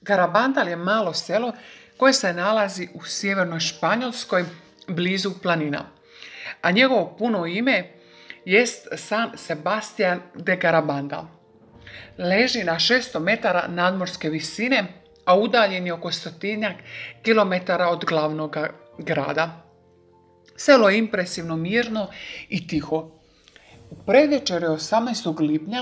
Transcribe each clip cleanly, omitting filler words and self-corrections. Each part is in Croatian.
Garabandal je malo selo koje se nalazi u sjevernoj Španjolskoj blizu planina, a njegovo puno ime jest San Sebastián de Garabandal. Leži na 600 metara nadmorske visine, a udaljen je oko 100 kilometara od glavnog grada. Selo je impresivno mirno i tiho. U predvečerje 18. lipnja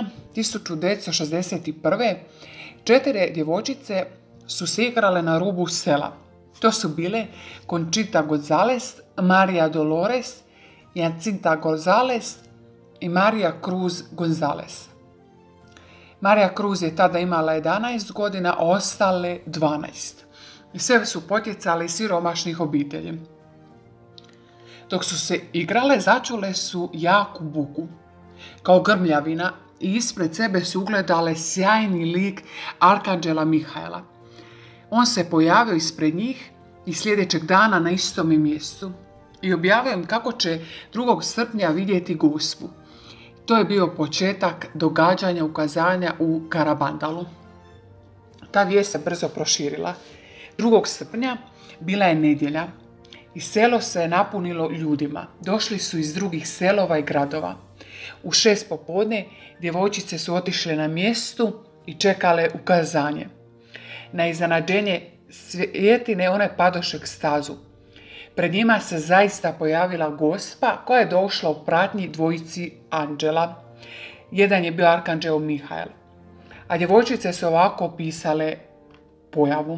1961. 4 djevojčice su se igrale na rubu sela. To su bile Conchita González, Maria Dolores, Jacinta González i Maria Cruz González. Maria Cruz je tada imala 11 godina, a ostale 12. I sve su potjecale iz siromašnih obitelji. Dok su se igrale, začule su jaku buku, kao grmljavina, i ispred sebe su ugledale sjajni lik Arkanđela Mihaela. On se pojavio ispred njih i sljedećeg dana na istom mjestu i objavio im kako će 2. srpnja vidjeti Gospu. To je bio početak događanja ukazanja u Garabandalu. Ta vijest se brzo proširila. 2. srpnja bila je nedjelja i selo se napunilo ljudima. Došli su iz drugih selova i gradova. U 6 popodne djevojčice su otišle na mjestu i čekale ukazanje. Na iznenađenje svjetine one padoše k stazu. Pred njima se zaista pojavila Gospa koja je došla u pratnji dvojici anđela. Jedan je bio Arkanđeo Mihael. A djevojčice su ovako opisale pojavu.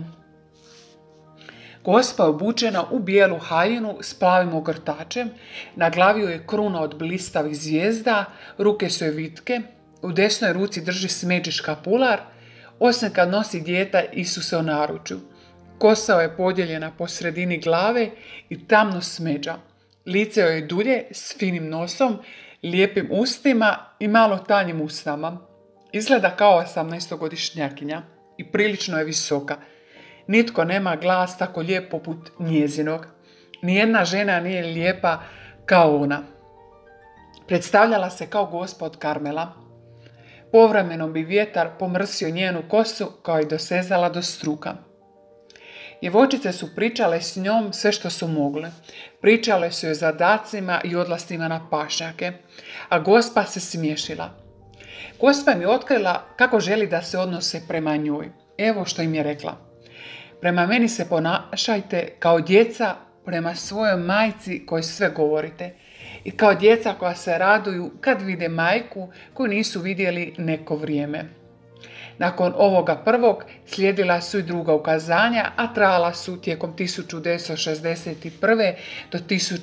Gospa je obučena u bijelu haljinu s plavim ogrtačem, na glavi joj je kruna od blistavih zvijezda, ruke su joj vitke, u desnoj ruci drži smeđi škapular, osim kad nosi dijete Isuse u naručju. Kosa je podijeljena po sredini glave i tamno smeđa. Lice joj je dulje s finim nosom, lijepim ustima i malo tanjim usnama. Izgleda kao 18-godišnjakinja i prilično je visoka. Nitko nema glas tako lijep poput njezinog. Nijedna žena nije lijepa kao ona. Predstavljala se kao Gospa od Karmela. Povremeno bi vjetar pomrsio njenu kosu kao i dosezala do struka. Djevojčice su pričale s njom sve što su mogle. Pričale su joj zadacima i odlastima na pašnjake, a Gospa se smiješila. Gospa im je otkrila kako želi da se odnose prema njoj. Evo što im je rekla. Prema meni se ponašajte kao djeca prema svojoj majci kojoj sve govorite i kao djeca koja se raduju kad vide majku koju nisu vidjeli neko vrijeme. Nakon ovoga prvog slijedila su i druga ukazanja, a trajala su tijekom 1961. do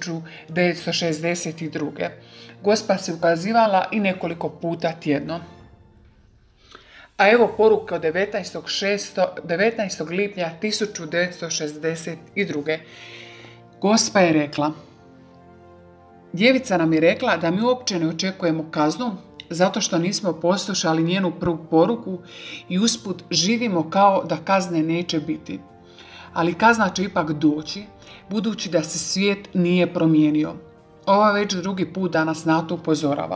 1962. Gospa se ukazivala i nekoliko puta tjedno. A evo poruke od 19. lipnja 1962. Gospa je rekla: Djevica nam je rekla da mi uopće ne očekujemo kaznu zato što nismo poslušali njenu prvu poruku i usput živimo kao da kazne neće biti. Ali kazna će ipak doći, budući da se svijet nije promijenio. Ova već drugi put da nas na to upozorava.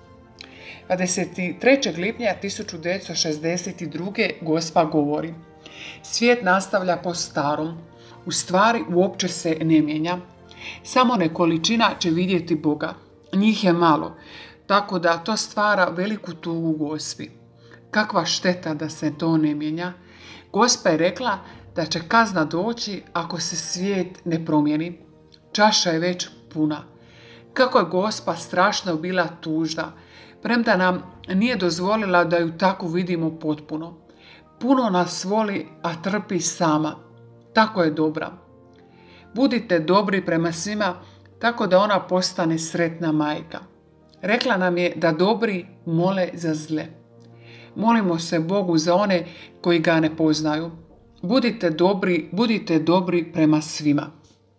23. lipnja 1962. Gospa govori: Svijet nastavlja po starom, u stvari uopće se ne mijenja. Samo nekolicina će vidjeti Boga. Njih je malo, tako da to stvara veliku tugu Gospi. Kakva šteta da se to ne mijenja. Gospa je rekla da će kazna doći ako se svijet ne promijeni. Čaša je već puna. Kako je Gospa strašno bila tužna, premda nam nije dozvolila da ju tako vidimo potpuno. Puno nas voli, a trpi sama. Tako je dobra. Budite dobri prema svima, tako da ona postane sretna majka. Rekla nam je da dobri mole za zle. Molimo se Bogu za one koji ga ne poznaju. Budite dobri prema svima.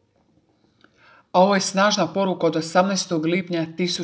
A ovo je snažna poruka od 18. lipnja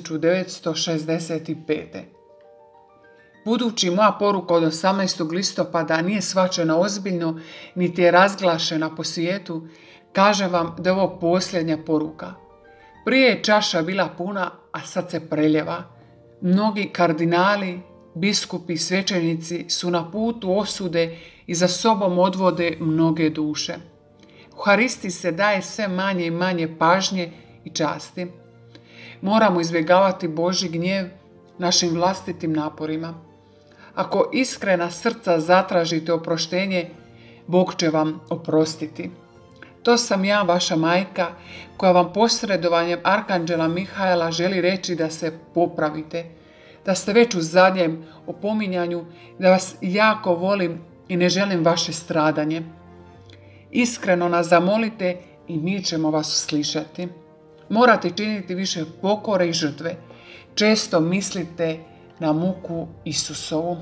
1965. Budući moja poruka od 18. listopada nije shvaćena ozbiljno, niti je razglašena po svijetu, kažem vam da je ovo posljednja poruka. Prije je čaša bila puna, a sad se preljeva. Mnogi kardinali, biskupi i svećenici su na putu osude i za sobom odvode mnoge duše. Euharistiji se daje sve manje i manje pažnje i časti. Moramo izbjegavati Božji gnjev našim vlastitim naporima. Ako iskrena srca zatražite oproštenje, Bog će vam oprostiti. To sam ja, vaša majka, koja vam posredovanjem Arkanđela Mihaela želi reći da se popravite, da ste već u zadnjem opominjanju, da vas jako volim i ne želim vaše stradanje. Iskreno nas zamolite i mi ćemo vas uslišati. Morate činiti više pokore i žrtve. Često mislite na muku Isusovu.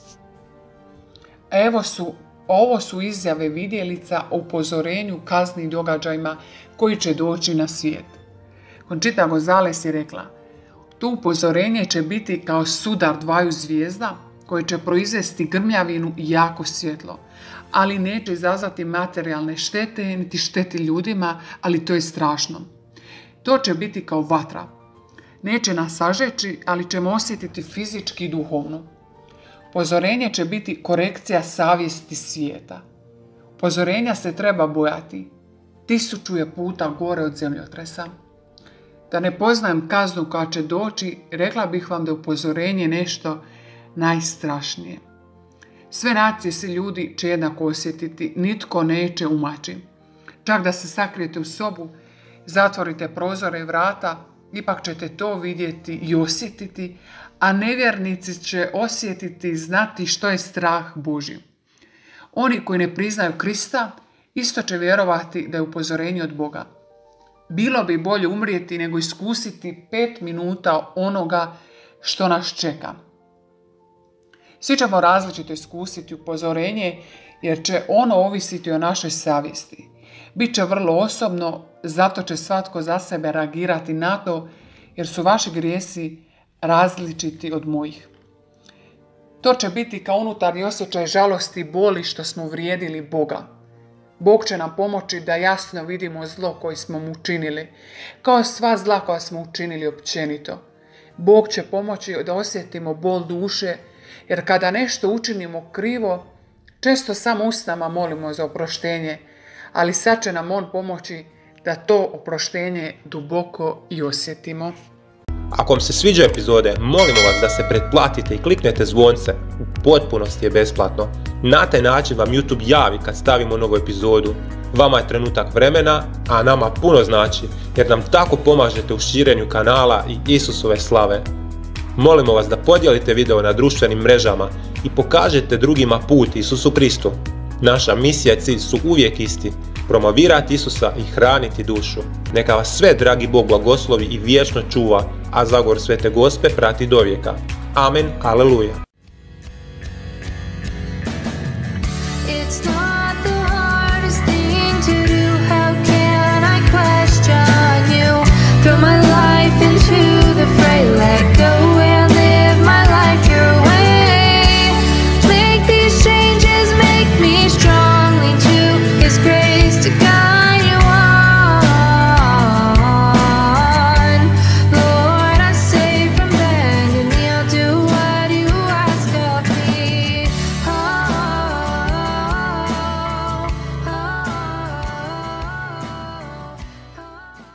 Ovo su izjave vidjelica o upozorenju kaznim događajima koji će doći na svijet. Conchita González je rekla: to upozorenje će biti kao sudar dvaju zvijezda koje će proizvesti grmljavinu i jako svjetlo, ali neće izazvati materijalne štete niti šteti ljudima, ali to je strašno. To će biti kao vatra. Neće nas sažeći, ali ćemo osjetiti fizički i duhovno. Upozorenje će biti korekcija savjesti svijeta. Upozorenja se treba bojati. 1000 je puta gore od zemljotresa. Da ne poznajem kaznu koja će doći, rekla bih vam da je upozorenje nešto najstrašnije. Sve nacije, svi ljudi će jednako osjetiti, nitko neće umaći. Čak da se sakrijete u sobu, zatvorite prozore i vrata, ipak ćete to vidjeti i osjetiti, a nevjernici će osjetiti i znati što je strah Božji. Oni koji ne priznaju Krista, isto će vjerovati da je upozorenje od Boga. Bilo bi bolje umrijeti nego iskusiti 5 minuta onoga što nas čeka. Svi ćemo različito iskusiti upozorenje jer će ono ovisiti o našoj savjesti. Biće vrlo osobno, zato će svatko za sebe reagirati na to jer su vaši grijesi različiti od mojih. To će biti kao unutarnji osjećaj žalosti i boli što smo uvrijedili Boga. Bog će nam pomoći da jasno vidimo zlo koje smo mu učinili, kao sva zla koja smo učinili općenito. Bog će pomoći da osjetimo bol duše, jer kada nešto učinimo krivo, često samo usnama molimo za oproštenje, ali sad će nam on pomoći da to oproštenje duboko i osjetimo. Ako vam se sviđa epizode, molimo vas da se pretplatite i kliknete zvonce. U potpunosti je besplatno. Na taj način vam YouTube javi kad stavimo novu epizodu. Vama je trenutak vremena, a nama puno znači, jer nam tako pomažete u širenju kanala i Isusove slave. Molimo vas da podijelite video na društvenim mrežama i pokažete drugima put Isusu Kristu. Naša misija i cilj su uvijek isti. Promovirati Isusa i hraniti dušu. Neka vas sve dragi Bog blagoslovi i vječno čuva, a Zagor Svete Gospe prati do vijeka. Amen, aleluja.